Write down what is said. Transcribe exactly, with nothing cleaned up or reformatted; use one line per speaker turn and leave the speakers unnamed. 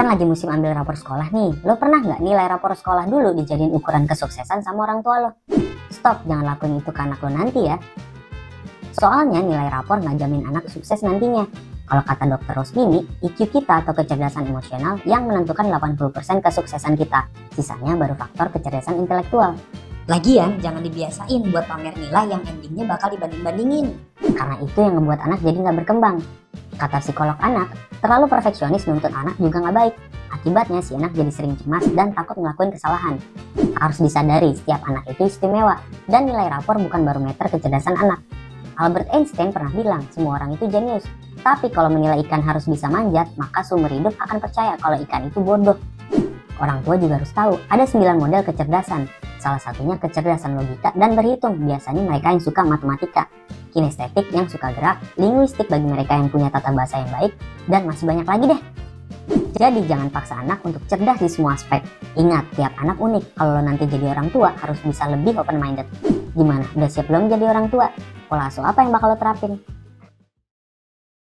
Kan lagi musim ambil rapor sekolah nih. Lo pernah nggak nilai rapor sekolah dulu dijadiin ukuran kesuksesan sama orang tua lo? Stop, jangan lakuin itu ke anak lo nanti ya. Soalnya nilai rapor nggak jamin anak sukses nantinya. Kalau kata dokter Rosmini, I Q kita atau kecerdasan emosional yang menentukan delapan puluh persen kesuksesan kita. Sisanya baru faktor kecerdasan intelektual. Lagian, jangan dibiasain buat pamer nilai yang endingnya bakal dibanding-bandingin. Karena itu yang membuat anak jadi nggak berkembang. Kata psikolog anak, terlalu perfeksionis nuntut anak juga nggak baik. Akibatnya si anak jadi sering cemas dan takut ngelakuin kesalahan. Harus disadari, setiap anak itu istimewa. Dan nilai rapor bukan barometer kecerdasan anak. Albert Einstein pernah bilang, semua orang itu jenius. Tapi kalau menilai ikan harus bisa manjat, maka seumur hidup akan percaya kalau ikan itu bodoh. Orang tua juga harus tahu, ada sembilan model kecerdasan. Salah satunya kecerdasan logika dan berhitung, biasanya mereka yang suka matematika. Kinestetik yang suka gerak, linguistik bagi mereka yang punya tata bahasa yang baik, dan masih banyak lagi deh. Jadi jangan paksa anak untuk cerdas di semua aspek. Ingat, tiap anak unik. Kalau lo nanti jadi orang tua, harus bisa lebih open minded. Gimana? Udah siap belum jadi orang tua? Pola asuh apa yang bakal lo terapin?